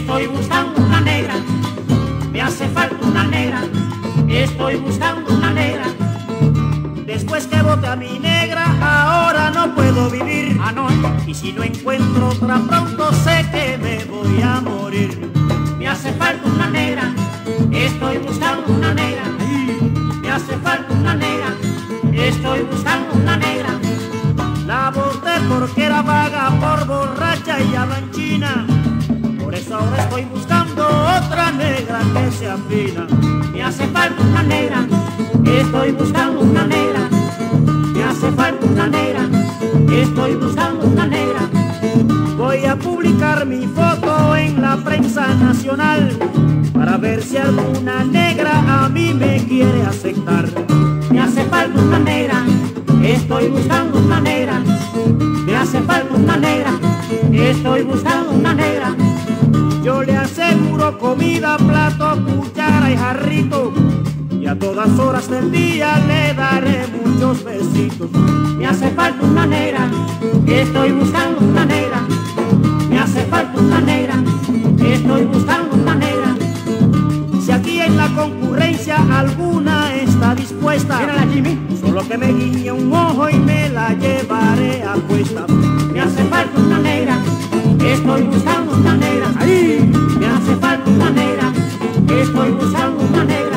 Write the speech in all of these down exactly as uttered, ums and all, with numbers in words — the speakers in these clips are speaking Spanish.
Estoy buscando una negra, me hace falta una negra. Estoy buscando una negra. Después que bote a mi negra, ahora no puedo vivir. Ah, no, ¿eh? Y si no encuentro otra pronto, sé que me voy a morir. Me hace falta una negra, estoy buscando una negra. Me hace falta una negra, estoy buscando una negra. La boté porque era vaga, por borracha y abanchina. Por eso ahora estoy buscando otra negra que sea fina. Me hace falta una negra, estoy buscando una negra. Me hace falta una negra, estoy buscando una negra. Voy a publicar mi foto en la prensa nacional para ver si alguna negra a mí me quiere aceptar. Me hace falta una negra, estoy buscando una negra. Me hace falta una negra, estoy buscando una negra. Yo le aseguro comida, plato, cuchara y jarrito, y a todas horas del día le daré muchos besitos. Me hace falta una negra, estoy buscando una negra. Me hace falta una negra, estoy buscando una negra. Si aquí en la concurrencia alguna está dispuesta, mírala, Jimmy, solo que me guiñe un ojo y me la llevaré a cuesta. Me hace falta una negra, estoy buscando una negra. ¡Ahí! Me hace falta una negra, estoy buscando una negra.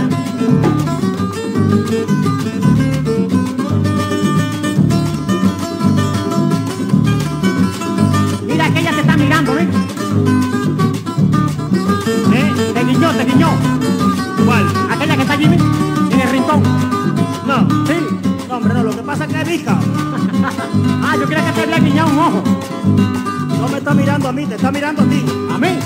Mira que ella te está mirando, ¿eh? ¿Eh? Te guiñó, te guiñó. ¿Cuál? Aquella que está Jimmy en el rincón. No. Sí. No, hombre, no, lo que pasa es que es rica. Ah, yo creía que te había guiñado un ojo. No me está mirando a mí, te está mirando a ti. ¿A mí?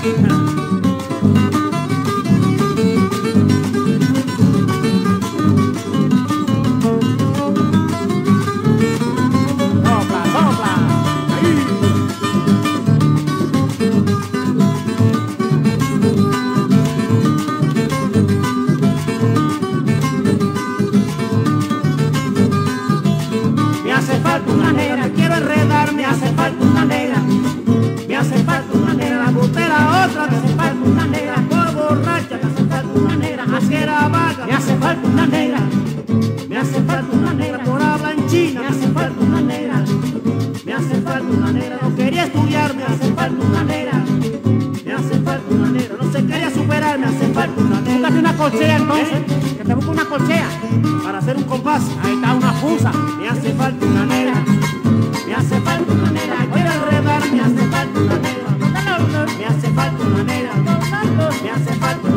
Sopla, sopla. Ahí. Me hace falta una negra, Me quiero enredar, me hace falta una negra. Me hace falta una negra, la botera otra, me hace falta una negra. por borracha, Me hace falta una negra, que era vaga, me hace falta una negra. Me hace falta una negra, por ablanchina, me hace falta una negra. Me hace falta una negra, no quería estudiar, me hace falta una negra. Me hace falta una negra, no se quería superar, me hace falta una negra. búscate una colchea entonces, que te busque una colchea. Para hacer un compás, Ahí está una fusa. me hace falta una negra. Me hace falta una negra, Quiero enredar, me hace falta una negra. me hace falta una negra. Me hace falta